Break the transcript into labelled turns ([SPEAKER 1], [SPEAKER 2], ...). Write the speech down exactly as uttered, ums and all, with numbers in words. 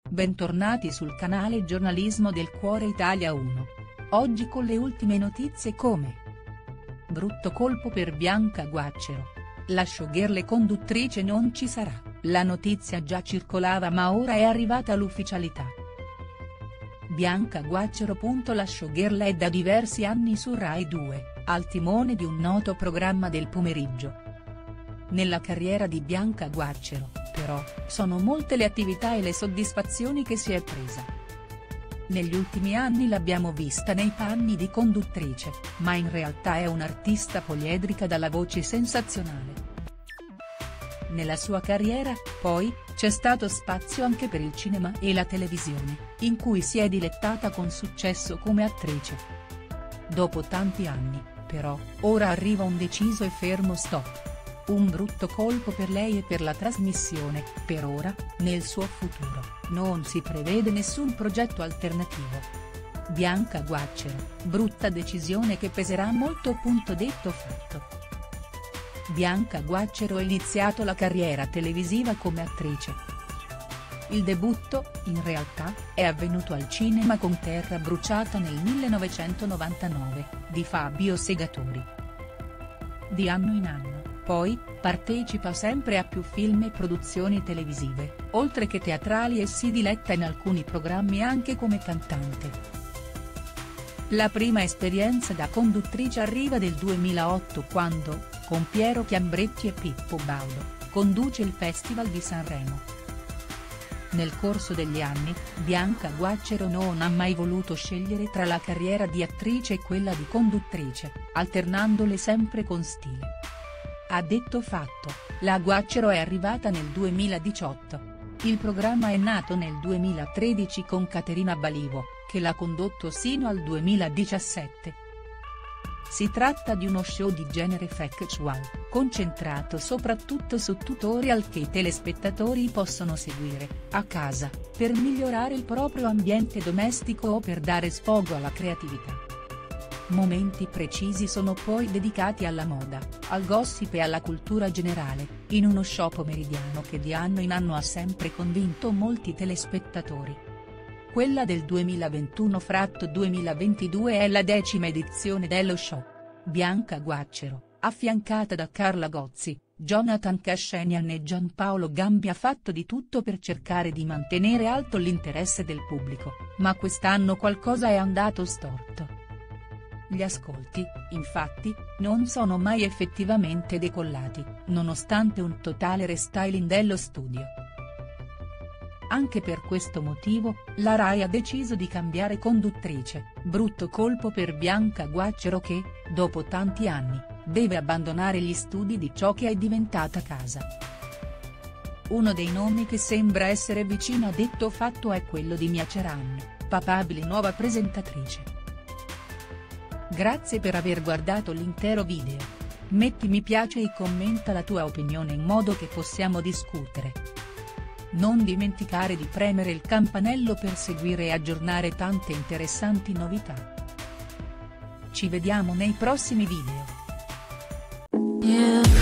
[SPEAKER 1] Bentornati sul canale Giornalismo del Cuore Italia uno. Oggi con le ultime notizie come: brutto colpo per Bianca Guacciero. La showgirl conduttrice non ci sarà, la notizia già circolava ma ora è arrivata l'ufficialità. Bianca Guacciero. La showgirl è da diversi anni su Rai due, al timone di un noto programma del pomeriggio. Nella carriera di Bianca Guacciero, però, sono molte le attività e le soddisfazioni che si è presa. Negli ultimi anni l'abbiamo vista nei panni di conduttrice, ma in realtà è un'artista poliedrica dalla voce sensazionale. Nella sua carriera, poi, c'è stato spazio anche per il cinema e la televisione, in cui si è dilettata con successo come attrice. Dopo tanti anni, però, ora arriva un deciso e fermo stop. Un brutto colpo per lei e per la trasmissione. Per ora, nel suo futuro, non si prevede nessun progetto alternativo. Bianca Guacciero, brutta decisione che peserà molto. Detto fatto. Bianca Guacciero ha iniziato la carriera televisiva come attrice. Il debutto, in realtà, è avvenuto al cinema con Terra bruciata nel millenovecentonovantanove, di Fabio Segatori. Di anno in anno, poi, partecipa sempre a più film e produzioni televisive, oltre che teatrali, e si diletta in alcuni programmi anche come cantante. La prima esperienza da conduttrice arriva nel duemilaotto quando, con Piero Chiambretti e Pippo Baudo, conduce il Festival di Sanremo. Nel corso degli anni, Bianca Guacciero non ha mai voluto scegliere tra la carriera di attrice e quella di conduttrice, alternandole sempre con stile. A detto fatto, la Guacciero è arrivata nel duemiladiciotto. Il programma è nato nel duemilatredici con Caterina Balivo, che l'ha condotto sino al duemiladiciassette. Si tratta di uno show di genere factual, concentrato soprattutto su tutorial che i telespettatori possono seguire, a casa, per migliorare il proprio ambiente domestico o per dare sfogo alla creatività. Momenti precisi sono poi dedicati alla moda, al gossip e alla cultura generale, in uno show pomeridiano che di anno in anno ha sempre convinto molti telespettatori. Quella del duemilaventuno-duemilaventidue è la decima edizione dello show. Bianca Guacciero, affiancata da Carla Gozzi, Jonathan Kashanian e Gianpaolo Gambi, ha fatto di tutto per cercare di mantenere alto l'interesse del pubblico, ma quest'anno qualcosa è andato storto. Gli ascolti, infatti, non sono mai effettivamente decollati, nonostante un totale restyling dello studio. Anche per questo motivo, la Rai ha deciso di cambiare conduttrice. Brutto colpo per Bianca Guacciero che, dopo tanti anni, deve abbandonare gli studi di ciò che è diventata casa. Uno dei nomi che sembra essere vicino a detto fatto è quello di Mia Ceran, papabile nuova presentatrice. Grazie per aver guardato l'intero video. Metti mi piace e commenta la tua opinione in modo che possiamo discutere. Non dimenticare di premere il campanello per seguire e aggiornare tante interessanti novità. Ci vediamo nei prossimi video. Yeah.